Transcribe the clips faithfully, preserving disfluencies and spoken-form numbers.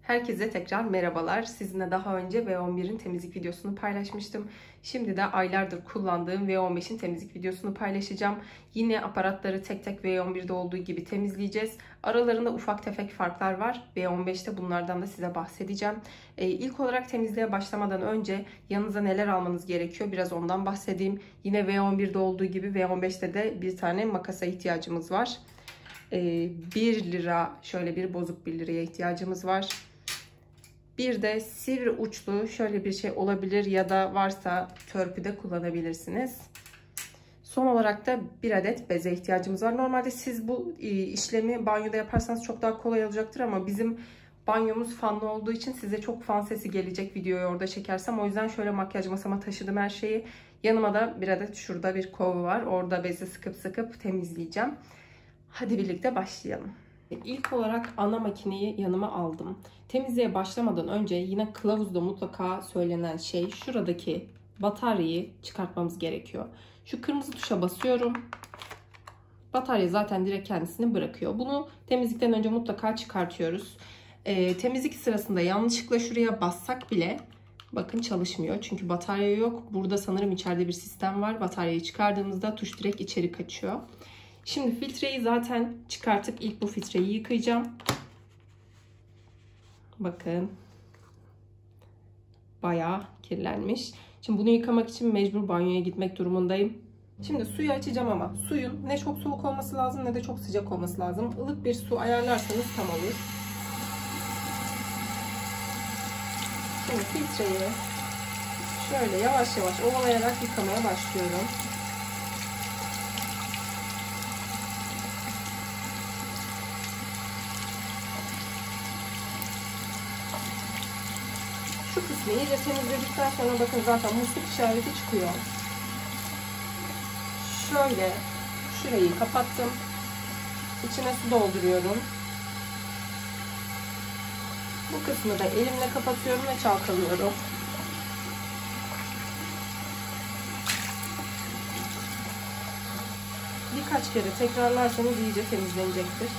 Herkese tekrar merhabalar. Sizinle daha önce V on birin temizlik videosunu paylaşmıştım. Şimdi de aylardır kullandığım V on beşin temizlik videosunu paylaşacağım. Yine aparatları tek tek V on birde olduğu gibi temizleyeceğiz. Aralarında ufak tefek farklar var. V on beşte bunlardan da size bahsedeceğim. Ee, ilk olarak temizliğe başlamadan önce yanınıza neler almanız gerekiyor? Biraz ondan bahsedeyim. Yine V on birde olduğu gibi V on beşte de bir tane makasa ihtiyacımız var. Ee, bir lira, şöyle bir bozuk bir liraya ihtiyacımız var. Bir de sivri uçlu şöyle bir şey olabilir ya da varsa törpüde kullanabilirsiniz. Son olarak da bir adet beze ihtiyacımız var. Normalde siz bu işlemi banyoda yaparsanız çok daha kolay olacaktır ama bizim banyomuz fanlı olduğu için size çok fan sesi gelecek videoyu orada çekersem. O yüzden şöyle makyaj masama taşıdım her şeyi. Yanıma da bir adet şurada bir kova var. Orada beze sıkıp sıkıp temizleyeceğim. Hadi birlikte başlayalım. İlk olarak ana makineyi yanıma aldım. Temizliğe başlamadan önce yine kılavuzda mutlaka söylenen şey şuradaki bataryayı çıkartmamız gerekiyor. Şu kırmızı tuşa basıyorum. Batarya zaten direkt kendisini bırakıyor. Bunu temizlikten önce mutlaka çıkartıyoruz. Ee, temizlik sırasında yanlışlıkla şuraya bassak bile bakın çalışmıyor. Çünkü batarya yok. Burada sanırım içeride bir sistem var. Bataryayı çıkardığımızda tuş direkt içeri kaçıyor. Şimdi filtreyi zaten çıkartıp ilk bu filtreyi yıkayacağım. Bakın. Bayağı kirlenmiş. Şimdi bunu yıkamak için mecbur banyoya gitmek durumundayım. Şimdi suyu açacağım ama suyun ne çok soğuk olması lazım ne de çok sıcak olması lazım. Ilık bir su ayarlarsanız tam olur. Şimdi filtreyi şöyle yavaş yavaş ovalayarak yıkamaya başlıyorum. Şu kısmı iyice temizledikten sonra bakın zaten musluk işareti çıkıyor. Şöyle şurayı kapattım. İçine su dolduruyorum. Bu kısmı da elimle kapatıyorum ve çalkalıyorum. Birkaç kere tekrarlarsanız iyice temizlenecektir.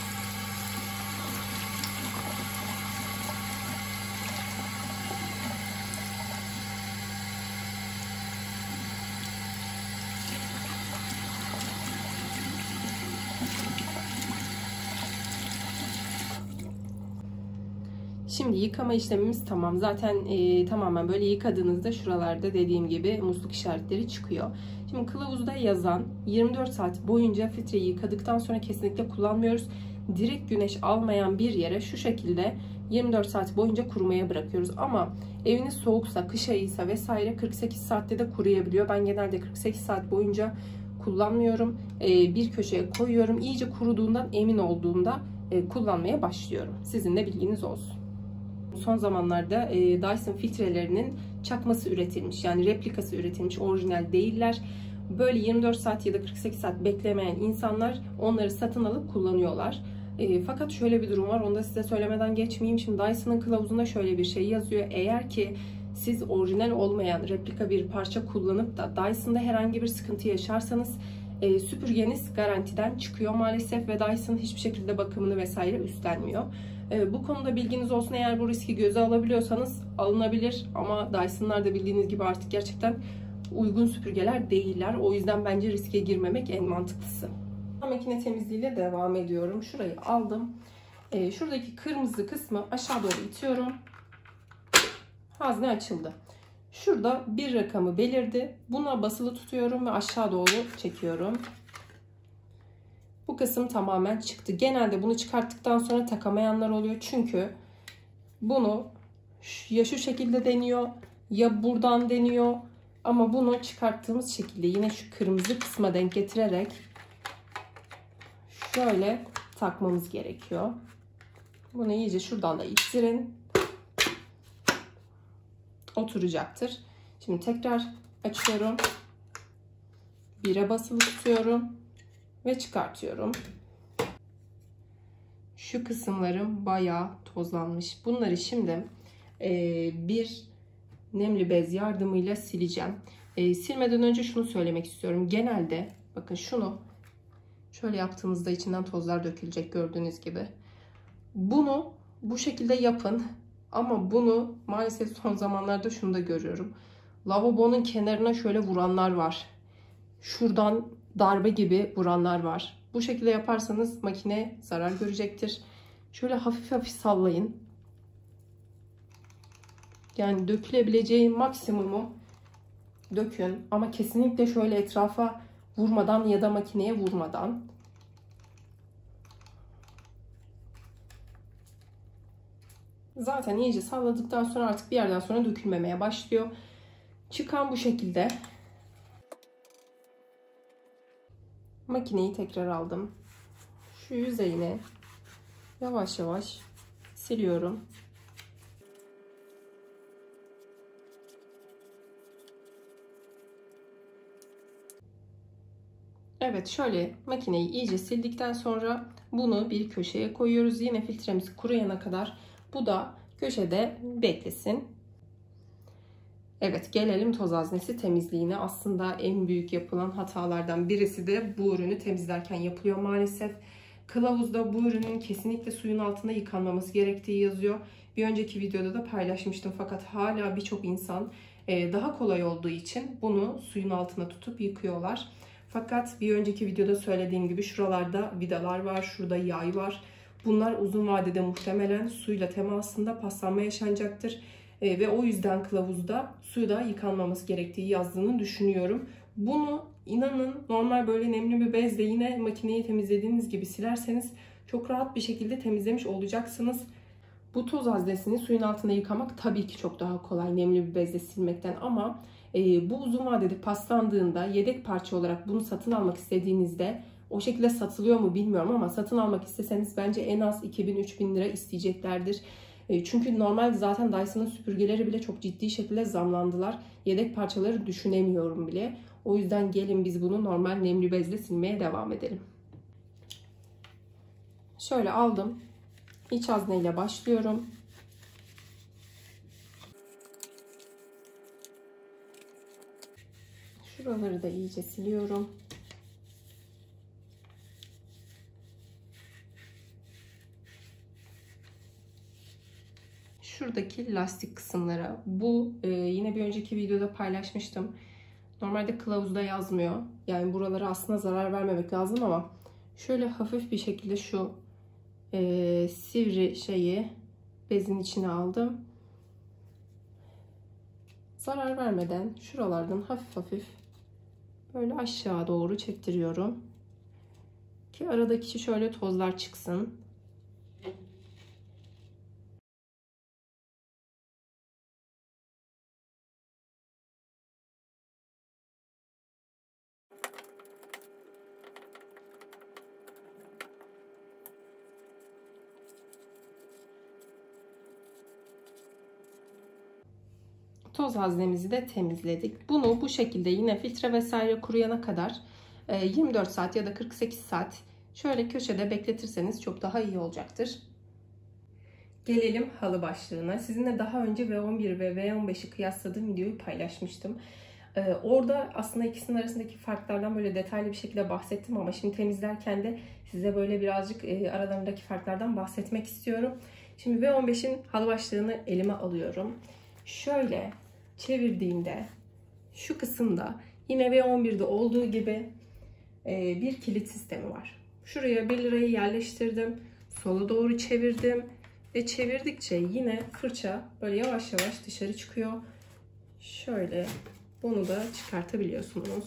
Şimdi yıkama işlemimiz tamam. Zaten e, tamamen böyle yıkadığınızda şuralarda dediğim gibi musluk işaretleri çıkıyor. Şimdi kılavuzda yazan yirmi dört saat boyunca filtreyi yıkadıktan sonra kesinlikle kullanmıyoruz. Direkt güneş almayan bir yere şu şekilde yirmi dört saat boyunca kurumaya bırakıyoruz. Ama eviniz soğuksa, kış ayıysa vesaire kırk sekiz saatte de kuruyabiliyor. Ben genelde kırk sekiz saat boyunca kullanmıyorum. E, bir köşeye koyuyorum. İyice kuruduğundan emin olduğumda e, kullanmaya başlıyorum. Sizin de bilginiz olsun. Son zamanlarda e, Dyson filtrelerinin çakması üretilmiş. Yani replikası üretilmiş. Orijinal değiller. Böyle yirmi dört saat ya da kırk sekiz saat beklemeyen insanlar onları satın alıp kullanıyorlar. E, fakat şöyle bir durum var. Onu da size söylemeden geçmeyeyim. Şimdi Dyson'ın kılavuzunda şöyle bir şey yazıyor. Eğer ki siz orijinal olmayan replika bir parça kullanıp da Dyson'da herhangi bir sıkıntı yaşarsanız e, süpürgeniz garantiden çıkıyor maalesef ve Dyson hiçbir şekilde bakımını vesaire üstlenmiyor. Bu konuda bilginiz olsun. Eğer bu riski göze alabiliyorsanız alınabilir. Ama Dyson'lar da bildiğiniz gibi artık gerçekten uygun süpürgeler değiller. O yüzden bence riske girmemek en mantıklısı. Makine temizliğiyle devam ediyorum. Şurayı aldım. Şuradaki kırmızı kısmı aşağı doğru itiyorum. Hazne açıldı. Şurada bir rakamı belirdi. Buna basılı tutuyorum ve aşağı doğru çekiyorum. Bu kısım tamamen çıktı. Genelde bunu çıkarttıktan sonra takamayanlar oluyor. Çünkü bunu ya şu şekilde deniyor ya buradan deniyor. Ama bunu çıkarttığımız şekilde yine şu kırmızı kısma denk getirerek şöyle takmamız gerekiyor. Bunu iyice şuradan da ittirin. Oturacaktır. Şimdi tekrar açıyorum. Bire basılı tutuyorum. Ve çıkartıyorum. Şu kısımlarım bayağı tozlanmış. Bunları şimdi e, bir nemli bez yardımıyla sileceğim. E, silmeden önce şunu söylemek istiyorum. Genelde bakın şunu şöyle yaptığımızda içinden tozlar dökülecek gördüğünüz gibi. Bunu Bu şekilde yapın. Ama bunu maalesef son zamanlarda şunu da görüyorum. Lavabonun kenarına şöyle vuranlar var. Şuradan darbe gibi vuranlar var. Bu şekilde yaparsanız makine zarar görecektir. Şöyle hafif hafif sallayın. Yani dökülebileceği maksimumu dökün. Ama kesinlikle şöyle etrafa vurmadan ya da makineye vurmadan. Zaten iyice salladıktan sonra artık bir yerden sonra dökülmemeye başlıyor. Çıkan bu şekilde. Makineyi tekrar aldım. Şu yüzeyine yavaş yavaş siliyorum. Evet, şöyle makineyi iyice sildikten sonra bunu bir köşeye koyuyoruz. Yine filtremiz kuruyana kadar bu da köşede beklesin. Evet, gelelim toz haznesi temizliğine. Aslında en büyük yapılan hatalardan birisi de bu ürünü temizlerken yapılıyor maalesef. Kılavuzda bu ürünün kesinlikle suyun altında yıkanmaması gerektiği yazıyor. Bir önceki videoda da paylaşmıştım fakat hala birçok insan daha kolay olduğu için bunu suyun altına tutup yıkıyorlar. Fakat bir önceki videoda söylediğim gibi şuralarda vidalar var, şurada yay var. Bunlar uzun vadede muhtemelen suyla temasında paslanma yaşanacaktır. E, ve o yüzden kılavuzda suyla yıkanmaması gerektiği yazdığını düşünüyorum. Bunu inanın normal böyle nemli bir bezle yine makineyi temizlediğiniz gibi silerseniz çok rahat bir şekilde temizlemiş olacaksınız. Bu toz haznesini suyun altında yıkamak tabii ki çok daha kolay nemli bir bezle silmekten ama e, bu uzun vadede paslandığında yedek parça olarak bunu satın almak istediğinizde o şekilde satılıyor mu bilmiyorum ama satın almak isteseniz bence en az iki bin üç bin lira isteyeceklerdir. E, çünkü normal zaten Dyson'ın süpürgeleri bile çok ciddi şekilde zamlandılar. Yedek parçaları düşünemiyorum bile. O yüzden gelin biz bunu normal nemli bezle silmeye devam edelim. Şöyle aldım. İç hazneyle başlıyorum. Şuraları da iyice siliyorum. Şuradaki lastik kısımlara. Bu e, yine bir önceki videoda paylaşmıştım. Normalde kılavuzda yazmıyor. Yani buralara aslında zarar vermemek lazım ama şöyle hafif bir şekilde şu e, sivri şeyi bezin içine aldım. Zarar vermeden şuralardan hafif hafif böyle aşağı doğru çektiriyorum. Ki aradaki şöyle tozlar çıksın. Toz haznemizi de temizledik. Bunu bu şekilde yine filtre vesaire kuruyana kadar yirmi dört saat ya da kırk sekiz saat şöyle köşede bekletirseniz çok daha iyi olacaktır. Gelelim halı başlığına. Sizinle daha önce V on bir ve V on beşi kıyasladığım videoyu paylaşmıştım. Ee, orada aslında ikisinin arasındaki farklardan böyle detaylı bir şekilde bahsettim ama şimdi temizlerken de size böyle birazcık e, aralarındaki farklardan bahsetmek istiyorum. Şimdi V on beşin halı başlığını elime alıyorum. Şöyle çevirdiğimde şu kısımda yine V on birde olduğu gibi e, bir kilit sistemi var. Şuraya bir lirayı yerleştirdim. Sola doğru çevirdim. Ve çevirdikçe yine fırça böyle yavaş yavaş dışarı çıkıyor. Şöyle bunu da çıkartabiliyorsunuz.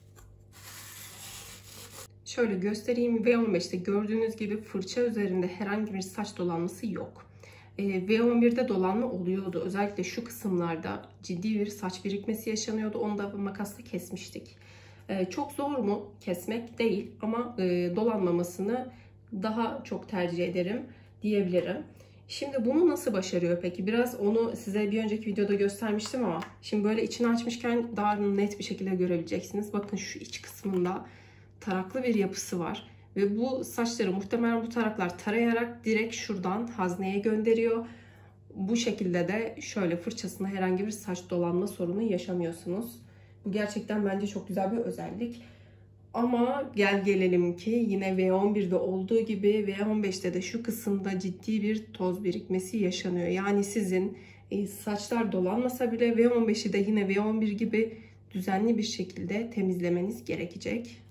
Şöyle göstereyim. V on beşte gördüğünüz gibi fırça üzerinde herhangi bir saç dolanması yok. V on birde dolanma oluyordu. Özellikle şu kısımlarda ciddi bir saç birikmesi yaşanıyordu. Onu da makasla kesmiştik. Çok zor mu? Kesmek değil ama dolanmamasını daha çok tercih ederim diyebilirim. Şimdi bunu nasıl başarıyor peki? Biraz onu size bir önceki videoda göstermiştim ama şimdi böyle içini açmışken daha net bir şekilde görebileceksiniz. Bakın şu iç kısmında taraklı bir yapısı var. Ve bu saçları muhtemelen bu taraklar tarayarak direkt şuradan hazneye gönderiyor. Bu şekilde de şöyle fırçasına herhangi bir saç dolanma sorunu yaşamıyorsunuz. Bu gerçekten bence çok güzel bir özellik. Ama gel gelelim ki yine V on birde olduğu gibi V on beşte de şu kısımda ciddi bir toz birikmesi yaşanıyor. Yani sizin e, saçlar dolanmasa bile V on beşi de yine V on bir gibi düzenli bir şekilde temizlemeniz gerekecek.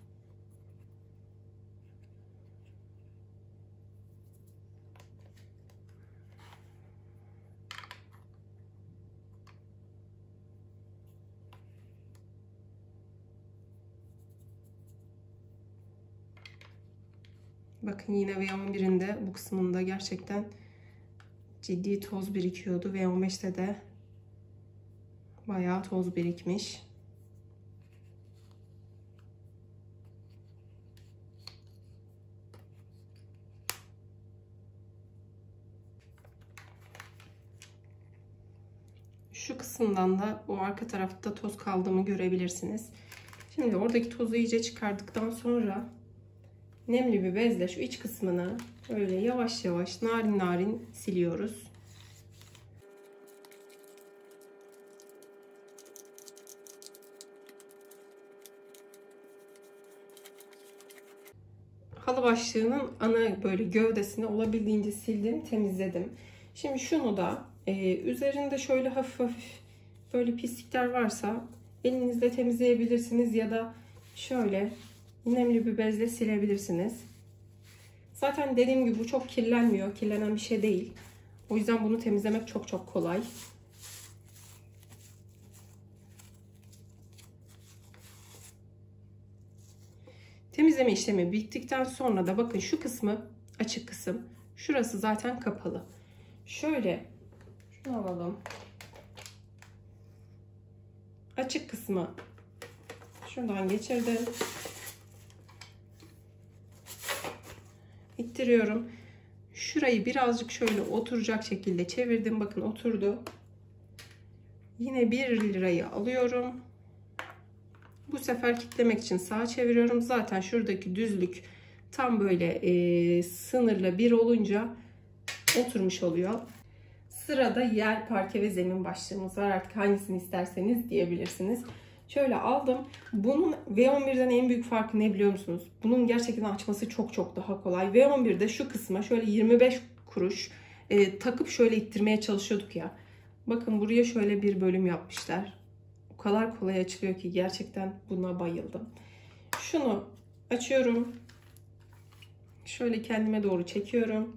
Bakın yine V on birin de bu kısmında gerçekten ciddi toz birikiyordu. V on beşte de bayağı toz birikmiş. Şu kısımdan da o arka tarafta toz kaldığımı görebilirsiniz. Şimdi oradaki tozu iyice çıkardıktan sonra nemli bir bezle şu iç kısmını böyle yavaş yavaş narin narin siliyoruz. Halı başlığının ana böyle gövdesini olabildiğince sildim, temizledim. Şimdi şunu da e, üzerinde şöyle hafif hafif böyle pislikler varsa elinizle temizleyebilirsiniz ya da şöyle nemli bir bezle silebilirsiniz. Zaten dediğim gibi bu çok kirlenmiyor. Kirlenen bir şey değil. O yüzden bunu temizlemek çok çok kolay. Temizleme işlemi bittikten sonra da bakın şu kısmı açık kısım. Şurası zaten kapalı. Şöyle şunu alalım. Açık kısmı şuradan geçirdim. İttiriyorum. Şurayı birazcık şöyle oturacak şekilde çevirdim. Bakın oturdu. Yine bir lirayı alıyorum. Bu sefer kitlemek için sağa çeviriyorum. Zaten şuradaki düzlük tam böyle e, sınırla bir olunca oturmuş oluyor. Sırada yer, parke ve zemin başlığımız var. Artık hangisini isterseniz diyebilirsiniz. Şöyle aldım. Bunun V on birden en büyük farkı ne biliyor musunuz? Bunun gerçekten açması çok çok daha kolay. V on birde şu kısma şöyle yirmi beş kuruş e, takıp şöyle ittirmeye çalışıyorduk ya. Bakın buraya şöyle bir bölüm yapmışlar. O kadar kolay açılıyor ki gerçekten buna bayıldım. Şunu açıyorum. Şöyle kendime doğru çekiyorum.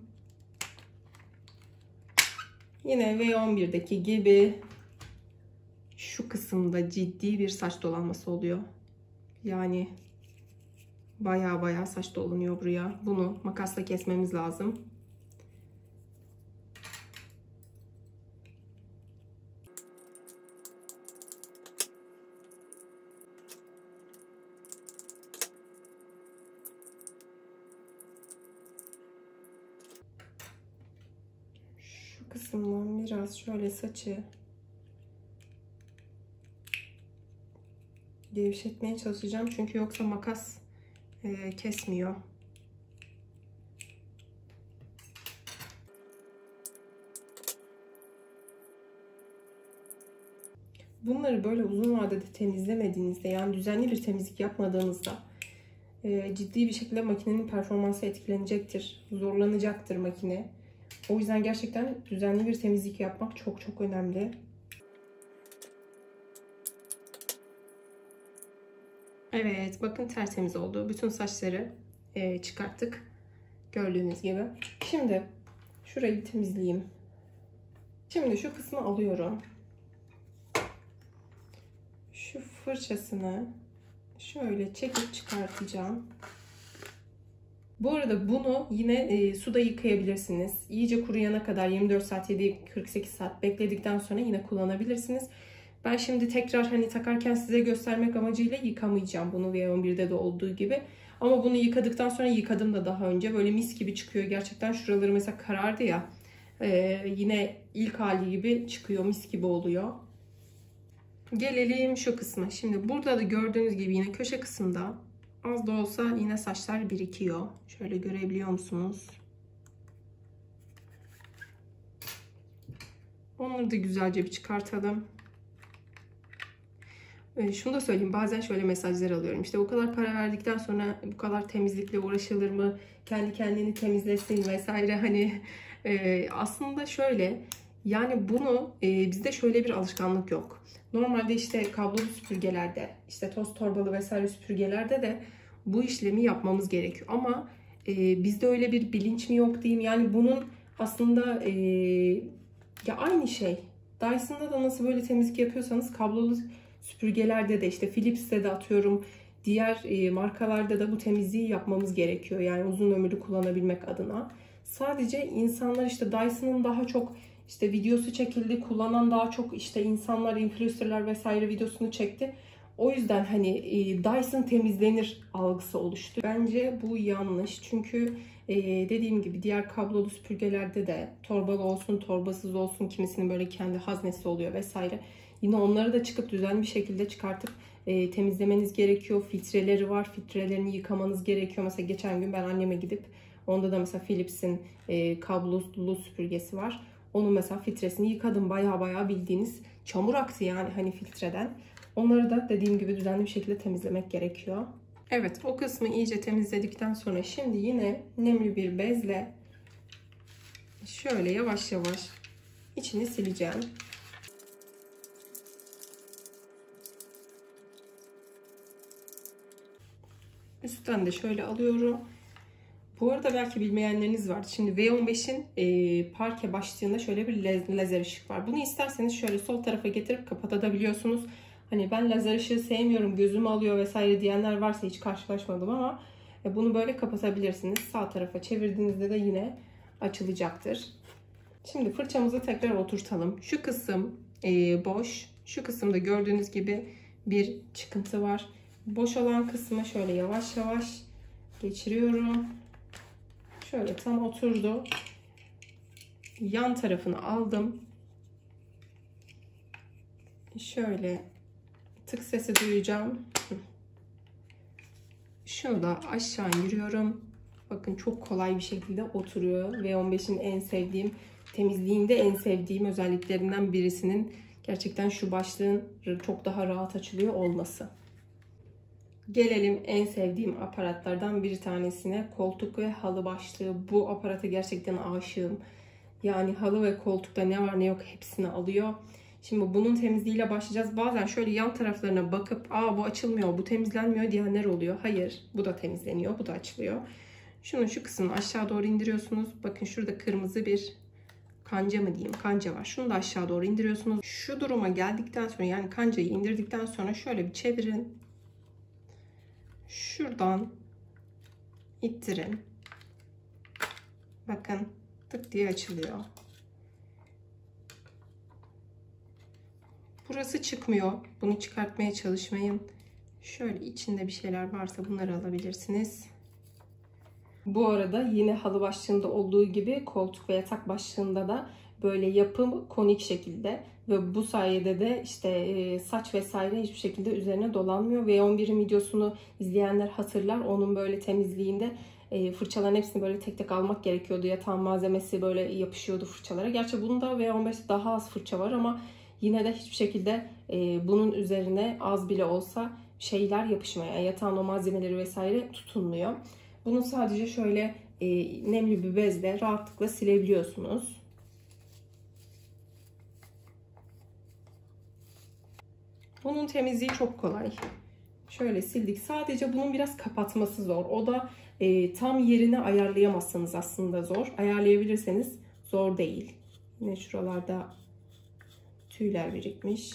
Yine V on birdeki gibi şu kısımda ciddi bir saç dolanması oluyor. Yani baya baya saç dolanıyor buraya. Bunu makasla kesmemiz lazım. Şu kısımdan biraz şöyle saçı gevşetmeye çalışacağım. Çünkü yoksa makas e, kesmiyor. Bunları böyle uzun vadede temizlemediğinizde, yani düzenli bir temizlik yapmadığınızda e, ciddi bir şekilde makinenin performansı etkilenecektir. Zorlanacaktır makine. O yüzden gerçekten düzenli bir temizlik yapmak çok çok önemli. Evet, bakın tertemiz oldu. Bütün saçları e, çıkarttık. Gördüğünüz gibi. Şimdi şurayı bir temizleyeyim. Şimdi şu kısmı alıyorum. Şu fırçasını şöyle çekip çıkartacağım. Bu arada bunu yine e, suda yıkayabilirsiniz. İyice kuruyana kadar yirmi dört saat, yedi kırk sekiz saat bekledikten sonra yine kullanabilirsiniz. Ben şimdi tekrar hani takarken size göstermek amacıyla yıkamayacağım bunu V on birde de olduğu gibi. Ama bunu yıkadıktan sonra yıkadım da daha önce. Böyle mis gibi çıkıyor. Gerçekten şuraları mesela karardı ya. E, yine ilk hali gibi çıkıyor. Mis gibi oluyor. Gelelim şu kısma. Şimdi burada da gördüğünüz gibi yine köşe kısımda az da olsa yine saçlar birikiyor. Şöyle görebiliyor musunuz? Onları da güzelce bir çıkartalım. E, şunu da söyleyeyim, bazen şöyle mesajlar alıyorum. İşte o kadar para verdikten sonra bu kadar temizlikle uğraşılır mı? Kendi kendini temizlesin vesaire. Hani e, aslında şöyle, yani bunu e, bizde şöyle bir alışkanlık yok. Normalde işte kablolu süpürgelerde, işte toz torbalı vesaire süpürgelerde de bu işlemi yapmamız gerekiyor. Ama e, bizde öyle bir bilinç mi yok diyeyim. Yani bunun aslında e, ya aynı şey. Dyson'da da nasıl böyle temizlik yapıyorsanız kablolu süpürgelerde de, işte Philips'te de atıyorum, diğer e, markalarda da bu temizliği yapmamız gerekiyor. Yani uzun ömürlü kullanabilmek adına. Sadece insanlar işte Dyson'ın daha çok işte videosu çekildi, kullanan daha çok işte insanlar, influencerlar vesaire videosunu çekti. O yüzden hani e, Dyson temizlenir algısı oluştu. Bence bu yanlış. Çünkü e, dediğim gibi diğer kablolu süpürgelerde de torbalı olsun, torbasız olsun, kimisinin böyle kendi haznesi oluyor vesaire. Yine onları da çıkıp düzenli bir şekilde çıkartıp e, temizlemeniz gerekiyor. Filtreleri var. Filtrelerini yıkamanız gerekiyor. Mesela geçen gün ben anneme gidip, onda da mesela Philips'in e, kablolu süpürgesi var. Onun mesela filtresini yıkadım. Baya baya bildiğiniz çamur aktı yani hani filtreden. Onları da dediğim gibi düzenli bir şekilde temizlemek gerekiyor. Evet, o kısmı iyice temizledikten sonra şimdi yine nemli bir bezle şöyle yavaş yavaş içini sileceğim. Üstten de şöyle alıyorum. Bu arada belki bilmeyenleriniz var. Şimdi V on beşin e, parke başlığında şöyle bir lazer ışık var. Bunu isterseniz şöyle sol tarafa getirip kapatabiliyorsunuz. Hani ben lazer ışığı sevmiyorum, gözümü alıyor vesaire diyenler varsa hiç karşılaşmadım ama e, bunu böyle kapatabilirsiniz. Sağ tarafa çevirdiğinizde de yine açılacaktır. Şimdi fırçamızı tekrar oturtalım. Şu kısım e, boş. Şu kısımda gördüğünüz gibi bir çıkıntı var. Boş olan kısmı şöyle yavaş yavaş geçiriyorum. Şöyle tam oturdu. Yan tarafını aldım. Şöyle tık sesi duyacağım. Şunu da aşağı indiriyorum. Bakın çok kolay bir şekilde oturuyor. V on beşin en sevdiğim, temizliğinde en sevdiğim özelliklerinden birisinin gerçekten şu başlığın çok daha rahat açılıyor olması. Gelelim en sevdiğim aparatlardan bir tanesine, koltuk ve halı başlığı. Bu aparata gerçekten aşığım. Yani halı ve koltukta ne var ne yok hepsini alıyor. Şimdi bunun temizliğiyle başlayacağız. Bazen şöyle yan taraflarına bakıp aa bu açılmıyor, bu temizlenmiyor diyenler oluyor. Hayır, bu da temizleniyor, bu da açılıyor. Şunun şu kısmını aşağı doğru indiriyorsunuz. Bakın şurada kırmızı bir kanca mı diyeyim, kanca var. Şunu da aşağı doğru indiriyorsunuz. Şu duruma geldikten sonra, yani kancayı indirdikten sonra şöyle bir çevirin. Şuradan ittirin. Bakın tık diye açılıyor. Burası çıkmıyor. Bunu çıkartmaya çalışmayın. Şöyle içinde bir şeyler varsa bunları alabilirsiniz. Bu arada yine halı başlığında olduğu gibi koltuk ve yatak başlığında da böyle yapım konik şekilde ve bu sayede de işte saç vesaire hiçbir şekilde üzerine dolanmıyor. V on birin videosunu izleyenler hatırlar. Onun böyle temizliğinde fırçaların hepsini böyle tek tek almak gerekiyordu. Yatağın malzemesi böyle yapışıyordu fırçalara. Gerçi bunda V on beşte daha az fırça var ama yine de hiçbir şekilde bunun üzerine az bile olsa şeyler yapışmıyor. Yani yatağın o malzemeleri vesaire tutunmuyor. Bunu sadece şöyle e, nemli bir bezle rahatlıkla silebiliyorsunuz. Bunun temizliği çok kolay. Şöyle sildik. Sadece bunun biraz kapatması zor. O da e, tam yerine ayarlayamazsanız aslında zor. Ayarlayabilirseniz zor değil. Yine şuralarda tüyler birikmiş.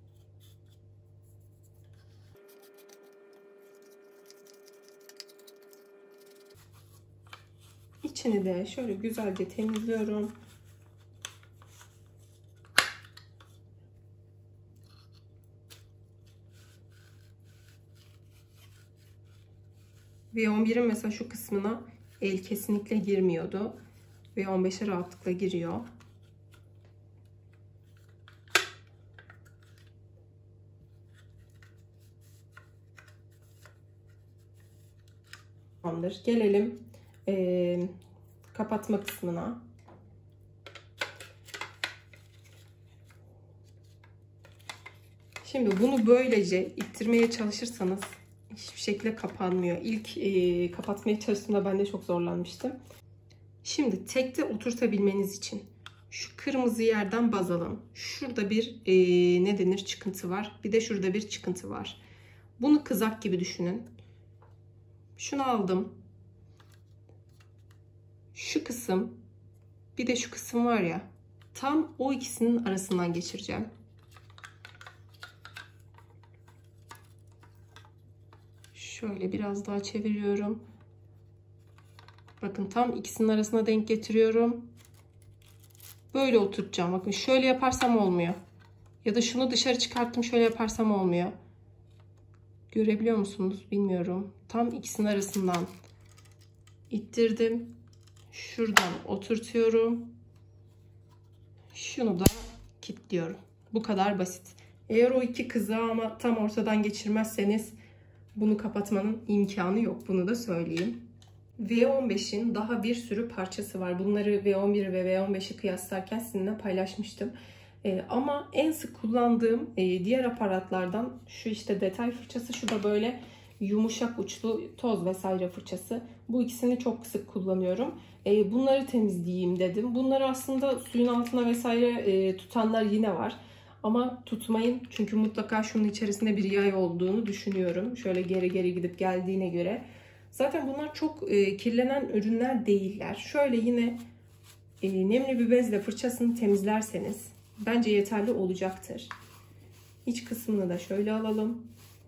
İçini de şöyle güzelce temizliyorum. V on birin mesela şu kısmına el kesinlikle girmiyordu. V on beşe rahatlıkla giriyor. Tamamdır. Gelelim e, kapatma kısmına. Şimdi bunu böylece ittirmeye çalışırsanız hiçbir şekilde kapanmıyor. İlk e, kapatmaya çalıştığımda ben de çok zorlanmıştım. Şimdi tekte oturtabilmeniz için şu kırmızı yerden baz alın. Şurada bir e, ne denir çıkıntı var. Bir de şurada bir çıkıntı var. Bunu kızak gibi düşünün. Şunu aldım. Şu kısım bir de şu kısım var ya. Tam o ikisinin arasından geçireceğim. Şöyle biraz daha çeviriyorum. Bakın tam ikisinin arasına denk getiriyorum. Böyle oturtacağım. Bakın şöyle yaparsam olmuyor. Ya da şunu dışarı çıkarttım şöyle yaparsam olmuyor. Görebiliyor musunuz? Bilmiyorum. Tam ikisinin arasından ittirdim. Şuradan oturtuyorum. Şunu da kilitliyorum. Bu kadar basit. Eğer o iki kızağı ama tam ortadan geçirmezseniz bunu kapatmanın imkanı yok. Bunu da söyleyeyim. V on beşin daha bir sürü parçası var. Bunları V on bir ve V on beşi kıyaslarken sizinle paylaşmıştım. Ee, ama en sık kullandığım e, diğer aparatlardan şu işte detay fırçası, şu da böyle yumuşak uçlu toz vesaire fırçası. Bu ikisini çok sık kullanıyorum. E, bunları temizleyeyim dedim. Bunları aslında suyun altına vesaire e, tutanlar yine var. Ama tutmayın çünkü mutlaka şunun içerisinde bir yay olduğunu düşünüyorum. Şöyle geri geri gidip geldiğine göre. Zaten bunlar çok e, kirlenen ürünler değiller. Şöyle yine e, nemli bir bezle fırçasını temizlerseniz bence yeterli olacaktır. İç kısmını da şöyle alalım.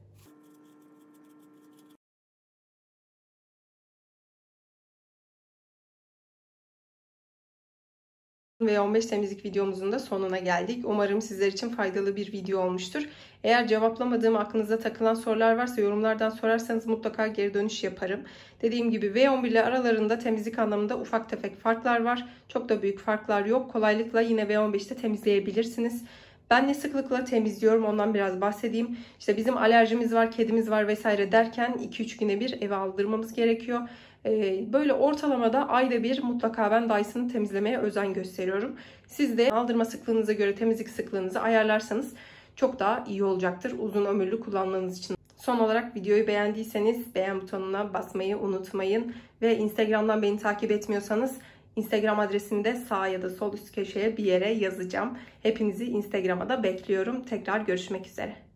V on beş temizlik videomuzun da sonuna geldik. Umarım sizler için faydalı bir video olmuştur. Eğer cevaplamadığım aklınıza takılan sorular varsa yorumlardan sorarsanız mutlaka geri dönüş yaparım. Dediğim gibi V on bir ile aralarında temizlik anlamında ufak tefek farklar var. Çok da büyük farklar yok. Kolaylıkla yine V on beşte temizleyebilirsiniz. Ben ne sıklıkla temizliyorum ondan biraz bahsedeyim. İşte bizim alerjimiz var, kedimiz var vesaire derken iki üç güne bir eve aldırmamız gerekiyor. Böyle ortalamada ayda bir mutlaka ben Dyson'ı temizlemeye özen gösteriyorum. Siz de aldırma sıklığınıza göre temizlik sıklığınızı ayarlarsanız çok daha iyi olacaktır uzun ömürlü kullanmanız için. Son olarak videoyu beğendiyseniz beğen butonuna basmayı unutmayın. Ve Instagram'dan beni takip etmiyorsanız Instagram adresini de sağ ya da sol üst köşeye bir yere yazacağım. Hepinizi Instagram'a da bekliyorum. Tekrar görüşmek üzere.